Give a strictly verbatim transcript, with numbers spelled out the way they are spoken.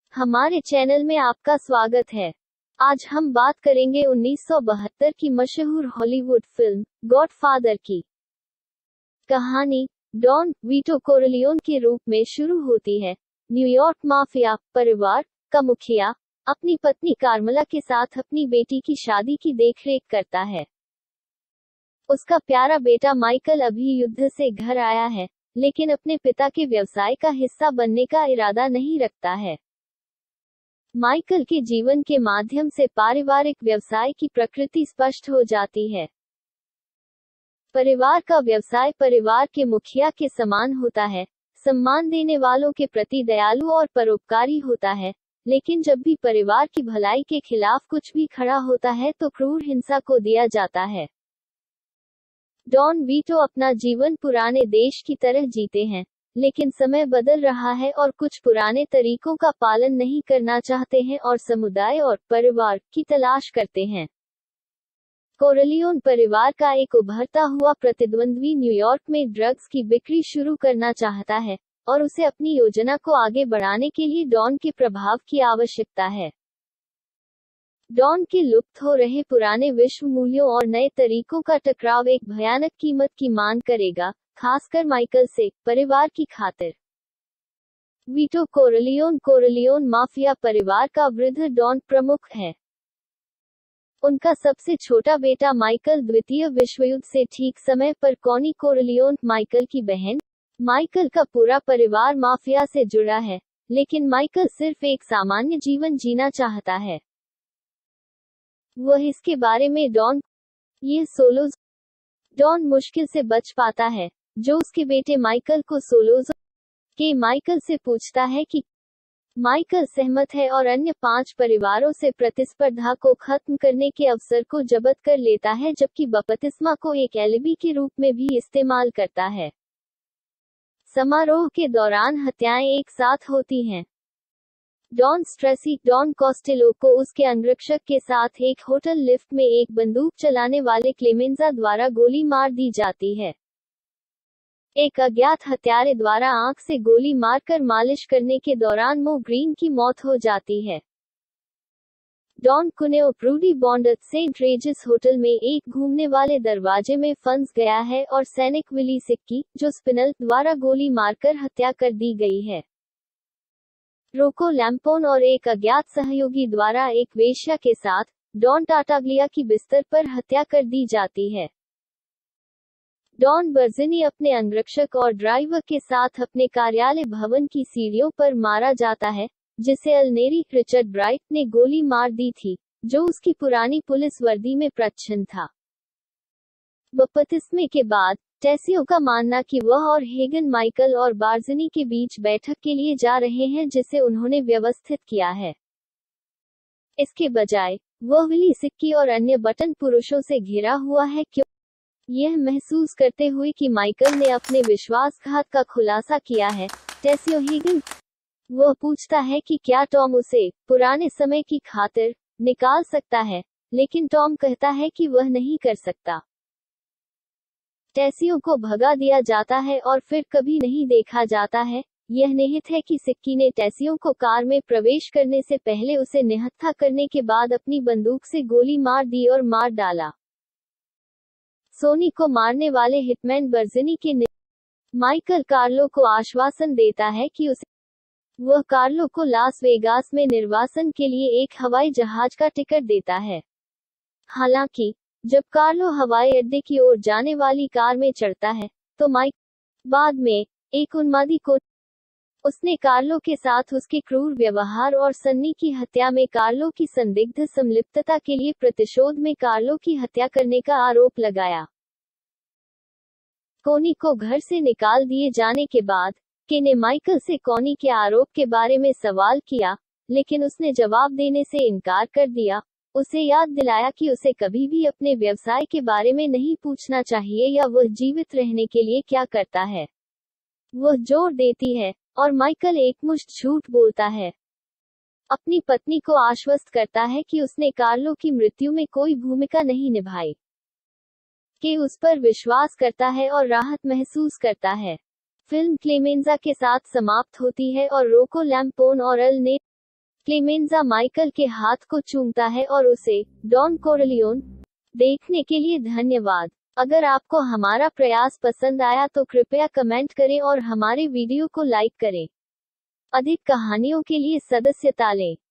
हमारे चैनल में आपका स्वागत है। आज हम बात करेंगे उन्नीस सौ बहत्तर की मशहूर हॉलीवुड फिल्म गॉडफादर की। कहानी डॉन वीटो कोरलियोन के रूप में शुरू होती है। न्यूयॉर्क माफिया परिवार का मुखिया अपनी पत्नी कार्मेला के साथ अपनी बेटी की शादी की देखरेख करता है। उसका प्यारा बेटा माइकल अभी युद्ध से घर आया है, लेकिन अपने पिता के व्यवसाय का हिस्सा बनने का इरादा नहीं रखता है। माइकल के जीवन के माध्यम से पारिवारिक व्यवसाय की प्रकृति स्पष्ट हो जाती है। परिवार का व्यवसाय परिवार के मुखिया के समान होता है, सम्मान देने वालों के प्रति दयालु और परोपकारी होता है, लेकिन जब भी परिवार की भलाई के खिलाफ कुछ भी खड़ा होता है तो क्रूर हिंसा को दिया जाता है। डॉन वीटो अपना जीवन पुराने देश की तरह जीते हैं, लेकिन समय बदल रहा है और कुछ पुराने तरीकों का पालन नहीं करना चाहते हैं और समुदाय और परिवार की तलाश करते हैं। कोरलियोन परिवार का एक उभरता हुआ प्रतिद्वंद्वी न्यूयॉर्क में ड्रग्स की बिक्री शुरू करना चाहता है, और उसे अपनी योजना को आगे बढ़ाने के लिए डॉन के प्रभाव की आवश्यकता है। डॉन के लुप्त हो रहे पुराने विश्व मूल्यों और नए तरीकों का टकराव एक भयानक कीमत की मांग करेगा, खासकर माइकल से, परिवार की खातिर। वीटो कोरलियोन कोरलियोन माफिया परिवार का वृद्ध डॉन प्रमुख है। उनका सबसे छोटा बेटा माइकल द्वितीय विश्वयुद्ध से ठीक समय पर कॉनी कोरलियोन, माइकल की बहन। माइकल का पूरा परिवार माफिया से जुड़ा है, लेकिन माइकल सिर्फ एक सामान्य जीवन जीना चाहता है। वह इसके बारे में डॉन यह सोलोज डॉन मुश्किल से बच पाता है, जो उसके बेटे माइकल को सोलोज के माइकल से पूछता है कि माइकल सहमत है और अन्य पांच परिवारों से प्रतिस्पर्धा को खत्म करने के अवसर को जब्त कर लेता है, जबकि बपतिस्मा को एक एलिबी के रूप में भी इस्तेमाल करता है। समारोह के दौरान हत्याएं एक साथ होती हैं। डॉन स्ट्रेसी डॉन कॉस्टेलो को उसके अंगरक्षक के साथ एक होटल लिफ्ट में एक बंदूक चलाने वाले क्लेमेंजा द्वारा गोली मार दी जाती है। एक अज्ञात हत्यारे द्वारा आंख से गोली मारकर मालिश करने के दौरान मो ग्रीन की मौत हो जाती है। डॉन कुनेओ प्रूडी बॉन्डत सेंट रेजिस होटल में एक घूमने वाले दरवाजे में फंस गया है और सैनिक विली सिक्की, जो स्पिनल द्वारा गोली मारकर हत्या कर दी गई है। रोको लैम्पोन और एक अज्ञात सहयोगी द्वारा एक वेश्या के साथ डॉन टाटाग्लिया की बिस्तर पर हत्या कर दी जाती है। डॉन बर्जिनी अपने अंगरक्षक और ड्राइवर के साथ अपने कार्यालय भवन की सीढ़ियों पर मारा जाता है, जिसे अल्नेरी रिचर्ड ब्राइट ने गोली मार दी थी, जो उसकी पुरानी पुलिस वर्दी में प्रच्छन्न था। बपतिस्मे के बाद टेसियो का मानना कि वह और हेगन माइकल और बार्जिनी के बीच बैठक के लिए जा रहे हैं, जिसे उन्होंने व्यवस्थित किया है। इसके बजाय वह विली सिक्की और अन्य बटन पुरुषों से घिरा हुआ है, क्यों यह महसूस करते हुए कि माइकल ने अपने विश्वासघात का खुलासा किया है। टेसियो हेगन वह पूछता है कि क्या टॉम उसे पुराने समय की खातिर निकाल सकता है, लेकिन टॉम कहता है कि वह नहीं कर सकता। टेसियो को भगा दिया जाता है और फिर कभी नहीं देखा जाता है। यह निहित है कि सिक्की ने टेसियो को कार में प्रवेश करने से पहले उसे निहत्था करने के बाद अपनी बंदूक से गोली मार दी और मार डाला। सोनी को मारने वाले हिटमैन बर्जिनी के माइकल कार्लो को आश्वासन देता है कि उसे वह कार्लो को लास वेगास में निर्वासन के लिए एक हवाई जहाज का टिकट देता है। हालांकि जब कार्लो हवाई अड्डे की ओर जाने वाली कार में चढ़ता है, तो माइक बाद में एक उन्मादी को उसने कार्लो के साथ उसके क्रूर व्यवहार और सन्नी की हत्या में कार्लो की संदिग्ध संलिप्तता के लिए प्रतिशोध में कार्लो की हत्या करने का आरोप लगाया। कॉनी को घर से निकाल दिए जाने के बाद के ने माइकल से कॉनी के आरोप के बारे में सवाल किया, लेकिन उसने जवाब देने से इनकार कर दिया। उसे याद दिलाया कि उसे कभी भी अपने व्यवसाय के बारे में नहीं पूछना चाहिए या वह जीवित रहने के लिए क्या करता है। वह जोर देती है, और माइकल एकमुश्त झूठ बोलता है। अपनी पत्नी को आश्वस्त करता है कि उसने कार्लो की मृत्यु में कोई भूमिका नहीं निभाई, कि उस पर विश्वास करता है और राहत महसूस करता है। फिल्म क्लेमेंजा के साथ समाप्त होती है और रोको लैम्पोन और अल ने क्लेमेंजा माइकल के हाथ को चूमता है और उसे डॉन कोरलियोन देखने के लिए धन्यवाद। अगर आपको हमारा प्रयास पसंद आया तो कृपया कमेंट करें और हमारे वीडियो को लाइक करें। अधिक कहानियों के लिए सदस्यता लें।